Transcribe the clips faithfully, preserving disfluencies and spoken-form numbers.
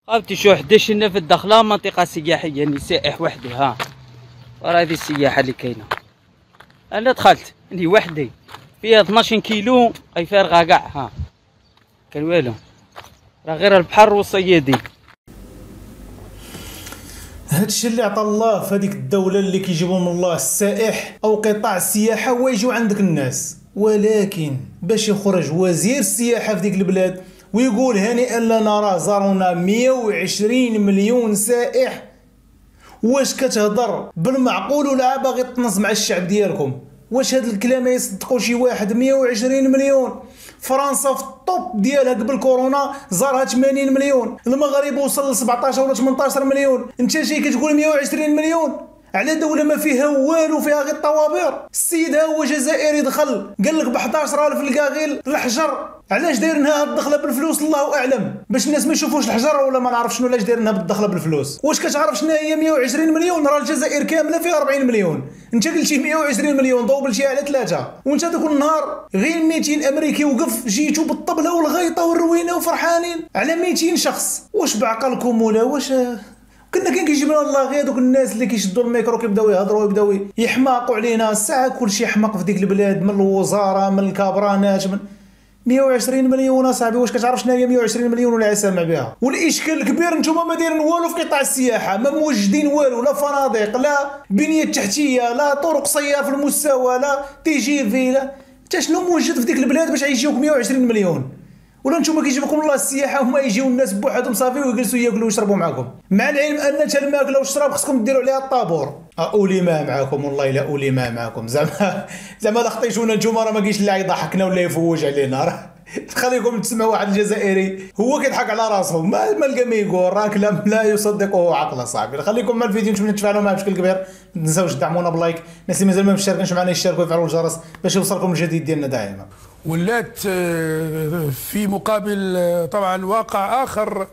خالتي شو حداش لنا في الدخله منطقه سياحيه يعني سائح وحدي. ها ورا هذه السياحه اللي كاينه. انا دخلت عندي وحدي فيها اثناش كيلو اي فارغه كاع. ها كان والو راه غير البحر والصيادين. هادشي اللي عطا الله في هذيك الدوله اللي كيجيبهم الله السائح او قطاع السياحه هو يجيو عندك الناس، ولكن باش يخرج وزير السياحه في ديك البلاد ويقول هانئا لنا راه زارونا مية وعشرين مليون سائح، واش كتهضر بالمعقول ولا باغي تطنز مع الشعب ديالكم؟ واش هاد الكلام يصدقوا شي واحد؟ مية وعشرين مليون. فرنسا في الطوب ديالها قبل كورونا زارها ثمانين مليون، المغرب وصل ل سبعطاش ولا ثمنطاش مليون، انت جاي كتقول مية وعشرين مليون على دوله ما فيها والو، فيها غير الطوابير. السيد ها هو جزائري دخل قال لك ب حداش ألف الكاغيل الحجر. علاش دايرينها هاد الدخله بالفلوس؟ الله اعلم، باش الناس ما يشوفوش الحجر ولا ما نعرفش شنو. علاش دايرينها بالدخله بالفلوس؟ واش كتعرف شنو هي مية وعشرين مليون؟ راه الجزائر كامله فيها أربعين مليون، انت قلتي مية وعشرين مليون دوبل شي على ثلاثه، وانت ذاك النهار غير ميتين امريكي وقف جيتو بالطبله والغيطه والروينه وفرحانين على ميتين شخص. واش بعقلكم ولا واش؟ كنا كان كيجيب لنا الله غير دوك الناس اللي كيشدوا الميكرو كيبداو يهضروا ويبداو يحماقوا علينا. الساعه كلشي حماق في ديك البلاد، من الوزاره من الكابرانات من مية وعشرين مليون. اصاحبي واش كتعرف شنو هي مية وعشرين مليون ولا سامع بها؟ والاشكال الكبير نتوما ما دايرين والو في قطاع السياحه، ما موجدين والو، لا فنادق لا بنيه تحتيه لا طرق سيار في المستوى لا تي جي في لا حتى شنو موجد في ديك البلاد باش يجيوك مية وعشرين مليون؟ ولا نتوما كيجيبكم الله السياحه هما يجيو الناس بوحدهم صافي ويجلسوا ياكلوا ويشربوا معكم، مع العلم ان حتى الماكله والشراب خصكم ديروا عليها الطابور. اولي ما معاكم والله الا اولي ما معاكم. زعما زعما لا خطيتونا نتوما راه ما كاينش اللي يضحكنا ولا يفوج علينا. راه خليكم تسمعوا واحد الجزائري هو كيضحك على راسه، ما ما لقى ما يقول، راه كلام لا يصدقه عقل صاحبي. خليكم مع الفيديو نتمنى تفاعلوا معاه بشكل كبير، ما تنساوش تدعمونا بلايك، الناس اللي مازال ما مشاركينش معنا يشاركوا ويفعلوا الجرس باش يوصلكم الجديد ديالنا دائما. ولات في مقابل طبعا واقع آخر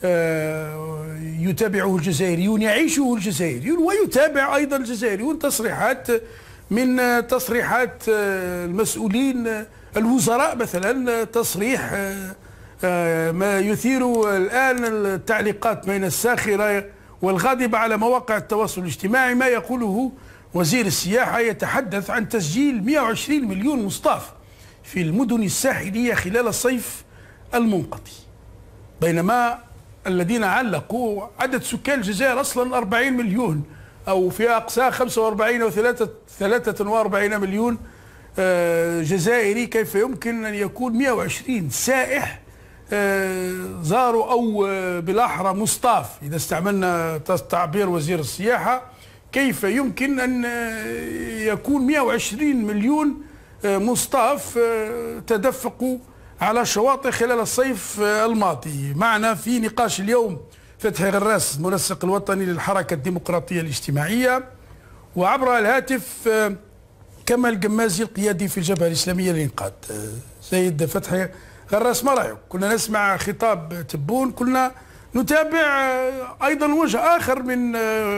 يتابعه الجزائريون، يعيشه الجزائريون ويتابع أيضا الجزائريون تصريحات من تصريحات المسؤولين الوزراء. مثلا تصريح ما يثير الآن التعليقات بين الساخرة والغاضبة على مواقع التواصل الاجتماعي، ما يقوله وزير السياحة يتحدث عن تسجيل مئة وعشرين مليون مصطاف في المدن الساحلية خلال الصيف المنقضي، بينما الذين علقوا عدد سكان الجزائر أصلا أربعين مليون أو في أقصى خمسة وأربعين أو ثلاثة وأربعين مليون جزائري. كيف يمكن أن يكون مئة وعشرين سائح زاروا أو بالأحرى مصطاف إذا استعملنا تعبير وزير السياحة؟ كيف يمكن أن يكون مئة وعشرين مليون مصطاف تدفقوا على الشواطئ خلال الصيف الماضي؟ معنا في نقاش اليوم فتحي غراس المنسق الوطني للحركة الديمقراطية الاجتماعية، وعبر الهاتف كمال قمازي القيادي في الجبهة الإسلامية للإنقاذ. سيد فتحي غراس، ما رأيك؟ كنا نسمع خطاب تبون، كنا نتابع أيضا وجه آخر من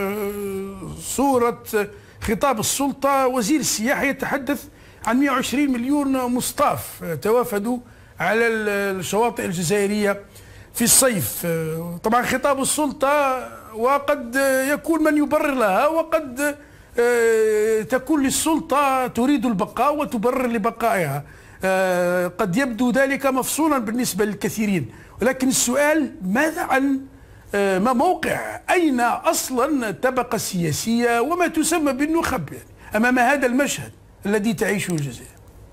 صورة خطاب السلطة. وزير السياحة يتحدث عن مئة وعشرين مليون مصطاف توافدوا على الشواطئ الجزائرية في الصيف. طبعا خطاب السلطة وقد يكون من يبرر لها، وقد تكون للسلطة تريد البقاء وتبرر لبقائها. قد يبدو ذلك مفصولا بالنسبة للكثيرين، ولكن السؤال ماذا عن ما موقع أين أصلا الطبقة السياسية وما تسمى بالنخب أمام هذا المشهد الذي تعيشه الجزائر؟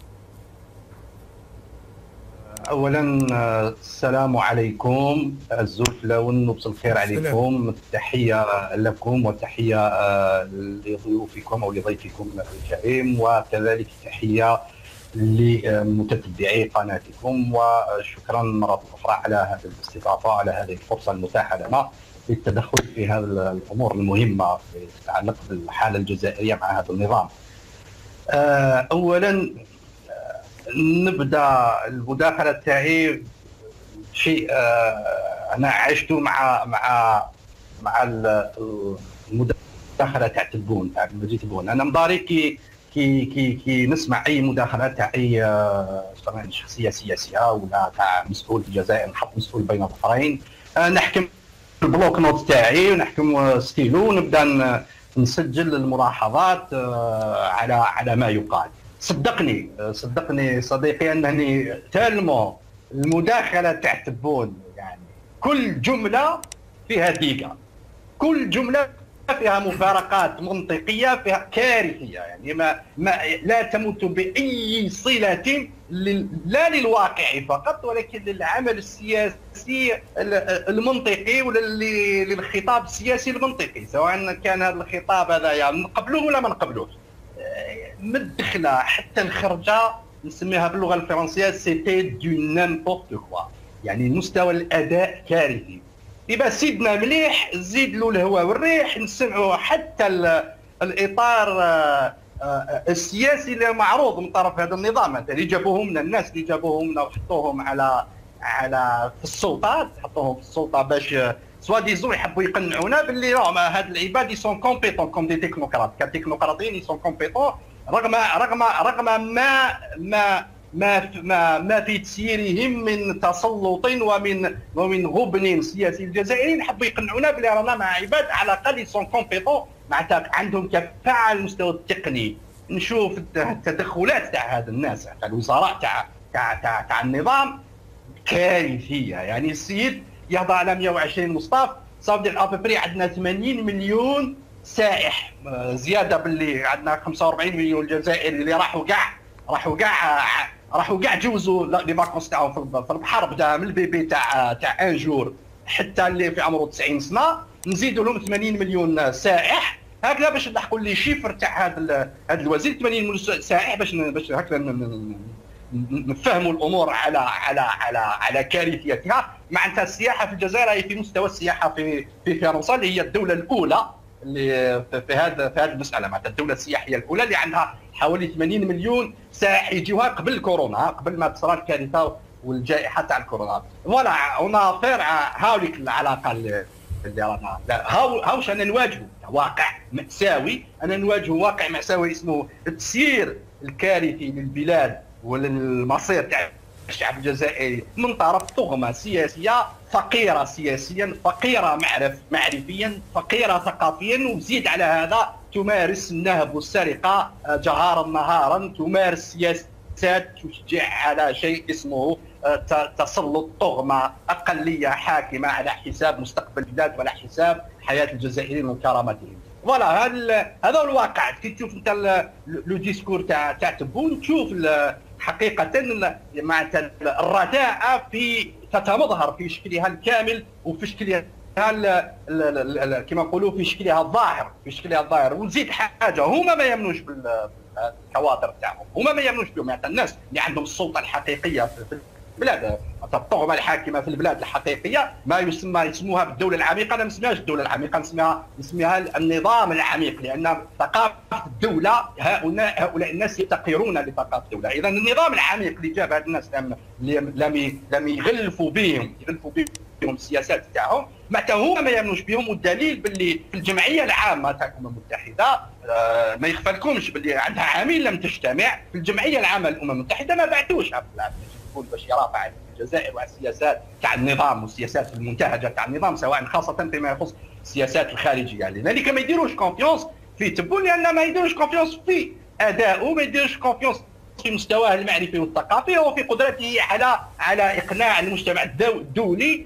اولا السلام عليكم الزوجله والنبض الخير عليكم. تحيه لكم وتحيه لضيوفكم او لضيفكم الكريم، وكذلك تحيه لمتتبعي قناتكم، وشكرا مره اخرى على هذه الاستضافه، على هذه الفرصه المتاحه لنا للتدخل في هذه الامور المهمه تتعلق بالحاله الجزائريه مع هذا النظام. اولا نبدا المداخله تاعي شيء انا عشته مع مع مع المداخله تاع تبون تاع المجيد تبون. انا مضاري كي كي كي كي نسمع اي مداخله تاع اي شخصيه سياسيه ولا تاع مسؤول في الجزائر، نحط مسؤول بين الظهرين، نحكم البلوك نوت تاعي ونحكم ستيلو ونبدا نسجل الملاحظات على على ما يقال. صدقني صدقني صديقي انني تالمو المداخله تاع تبون يعني كل جمله فيها دقيقه، كل جمله فيها مفارقات منطقيه فيها كارثيه، يعني ما, ما لا تمت باي صله لا للواقع فقط ولكن للعمل السياسي المنطقي وللخطاب السياسي المنطقي، سواء كان هذا الخطاب هذا يعني نقبلوه ولا ما نقبلوش. مدخله حتى الخرجه نسميها باللغه الفرنسيه سيتي دو نيمبورت كوا، يعني مستوى الاداء كارثي. يبقى سيدنا مليح زيد له الهواء والريح، نسمعوا حتى الاطار السياسي اللي معروض من طرف هذا النظام، اللي جابوهم من الناس اللي جابوهم وحطوهم على على في السلطه، حطوهم في السلطه باش سوا ديزون يحبوا يقنعونا باللي راهم هاد العباد يسون كومبيتون كوم دي تكنوقراط، كتكنوقراطيين يسون كومبيتون رغم رغم رغم ما ما ما ما ما في تسييرهم من تسلط ومن ومن غبن سياسي الجزائريين، حبوا يقنعونا بلي رانا مع عباد على الاقل يسون كومبيتون، معناتها عندهم كفاءه على المستوى التقني. نشوف التدخلات تاع هذا الناس تاع الوزراء تاع تاع تاع, تاع النظام كارثيه، يعني السيد يهضر على مئة وعشرين مصطف، صافي ابري عندنا ثمانين مليون سائح، زياده باللي عندنا خمسة وأربعين مليون جزائري اللي راحوا كاع راحوا كاع راحوا كاع جوزوا لي فاكونس تاعهم في البحر، بدا من البيبي تاع تاع ان جور حتى اللي في عمره تسعين سنه، نزيدوا لهم ثمانين مليون سائح هكذا باش نلحقوا لي شيفر تاع هذا هذا الوزير ثمانين مليون سائح باش باش هكذا نفهموا الامور على على على على كارثيتها. معناتها السياحه في الجزائر هي في مستوى السياحه في في فرنسا اللي هي الدوله الاولى اللي في هذا في هذه المساله، معناتها الدوله السياحيه الاولى اللي عندها حوالي ثمانين مليون سائح يجيوها قبل الكورونا، قبل ما تصرى الكارثه والجائحه تاع الكورونا. فوالا اون افير هاوليك العلاقه اللي اللي رانا هاو هاوش انا نواجهوا واقع مأساوي، انا نواجهوا واقع مأساوي اسمه التسيير الكارثي للبلاد وللمصير تاع الشعب الجزائري من طرف طغمه سياسيه فقيره سياسيا، فقيره معرف معرفيا، فقيره ثقافيا، وزيد على هذا تمارس النهب والسرقه جهارا نهارا، تمارس سياسات تشجع على شيء اسمه تسلط طغمه اقليه حاكمه على حساب مستقبل البلاد وعلى حساب حياه الجزائريين وكرامتهم. فوالا هذا هذا هو الواقع. كي تشوف انت لو ديسكور تاع تاع تبون تشوف حقيقه معناتها الرداءه في تتمظهر في شكلها الكامل وفي شكلها كما نقولوا في شكلها الظاهر في شكلها الظاهر. ونزيد حاجه، هما ما يامنوش بالكوادر تاعهم، هما ما يامنوش بهم، معناتها الناس اللي عندهم السلطه الحقيقيه في البلاد، الطغمه الحاكمه في البلاد الحقيقيه ما يسمى يسموها بالدوله العميقه، انا ما نسميهاش الدوله العميقه، نسميها نسميها النظام العميق، لان ثقافه الدوله هؤلاء هؤلاء الناس يفتقرون لثقافه الدوله. اذا النظام العميق اللي جاب هاد الناس لم لم لم يغلفوا بهم يغلفوا بهم السياسات تاعهم، معناتها هما ما يامنوش بهم. والدليل باللي في الجمعيه العامه تاع الامم المتحده آه ما يخفلكمش باللي عندها عامين لم تجتمع، في الجمعيه العامه للامم المتحده ما بعثوش باش يرافع على الجزائر وعلى السياسات تاع النظام والسياسات المنتهجه تاع النظام، سواء خاصه فيما يخص السياسات الخارجيه. لذلك ما يديروش كونفيونس في تبون، لان ما يديروش كونفيونس في ادائه، ما يديروش كونفيونس في مستواه المعرفي والثقافي وفي قدرته على على اقناع المجتمع الدولي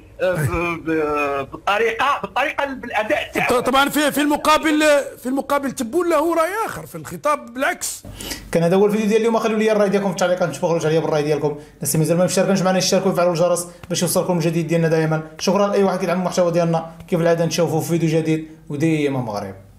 بالطريقه بالطريقه بالاداء تاعو. طبعا في في المقابل في المقابل تبون له راي اخر في الخطاب بالعكس. كان هذا هو الفيديو ديال اليوم، خلوا لي الراي ديالكم في التعليقات، نتفرجوا عليا بالراي ديالكم. الناس مازال ما مشاركينش معنا يشتركوا ويفعلوا الجرس باش يوصلكم الجديد ديالنا دائما. شكرا لاي واحد كيدعم المحتوى ديالنا، كيف العاده نشوفوا في فيديو جديد وديما مغرب.